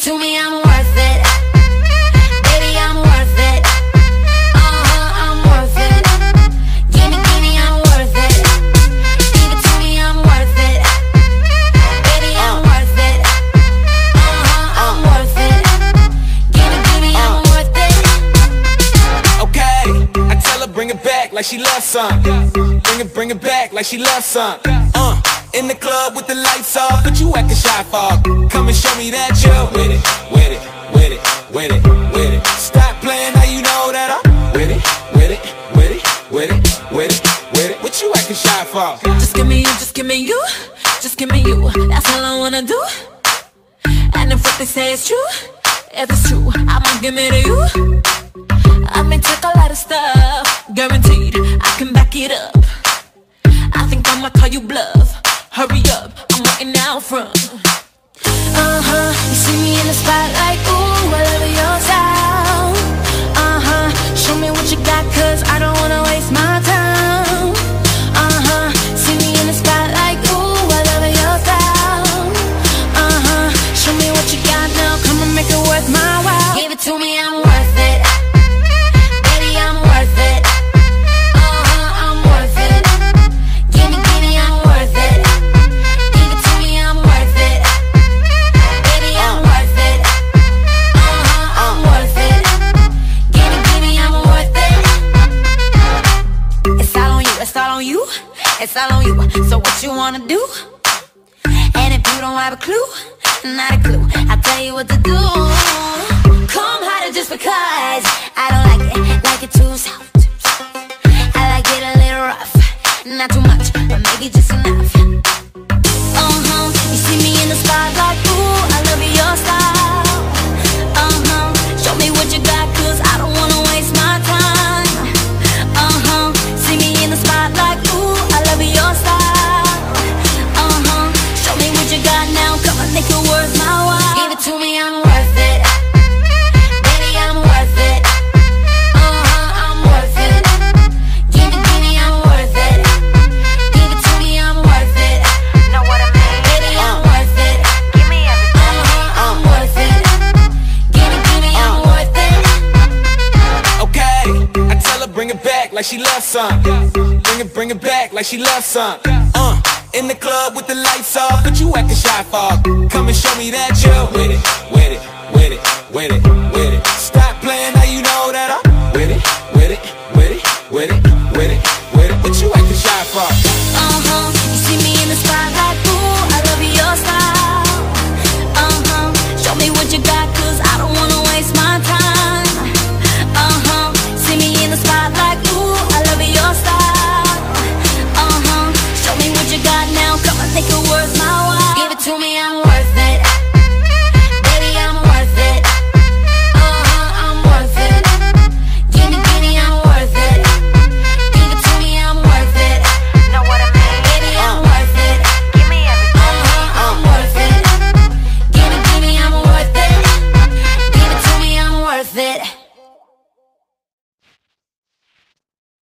to me, I'm worth it. Baby, I'm worth it. I'm worth it. Give me, I'm worth it. Give it to me, I'm worth it. Baby, I'm worth it. I'm worth it. Give me, I'm worth it. Okay, I tell her bring it back like she loves some. Bring it back like she loves some. In the club with the lights off, but you acting shy for. Come and show me that you're with it, with it, with it, with it, with it. Stop playing, now you know that I'm with it, with it, with it, with it, with it, with it. What you acting shy for? Just give me you, just give me you, just give me you. That's all I wanna do. And if what they say is true, if it's true, I'ma give it to you. I may take a lot of stuff, guaranteed I can back it up. I think I'ma call you bluff. Hurry up, I'm waiting out front. You see me in the spotlight, ooh, I love your style. Show me what you got, cause I don't wanna waste my time. See me in the spotlight, ooh, I love your style. Show me what you got now, come and make it worth my while. Give it to me, I'm worth it. Baby, I'm worth it. I'm worth it. Give me, I'm worth it. Give it to me, I'm worth it. Baby, I'm worth it. I'm worth it. Give me, I'm worth it. It's all on you, it's all on you, it's all on you. So what you wanna do? And if you don't have a clue, not a clue, I'll tell you what to do. Come harder just because I don't like it too soft. I like it a little rough, not too much, but maybe just enough. You see me in the spotlight, ooh, I love your style. Show me what you got, cause I don't wanna waste my time. See me in the spotlight, ooh, I love your style. Show me what you got now, come on, make it worth my while. Give it to me, I'm worth it. Baby, I'm worth it. I'm worth it. Give me, I'm worth it. Give it to me, I'm worth it. Know what I mean? Baby, I'm worth it. Give me everything. I'm worth it. Give me, I'm worth it. Okay, I tell her bring it back like she loves some. Bring it back like she loves some. In the club with the lights off, but you acting shy for. Come and show me that you're with it, with it, with it, with it, with it. Stop playing, now you know that I'm with it, with it, with it, with it.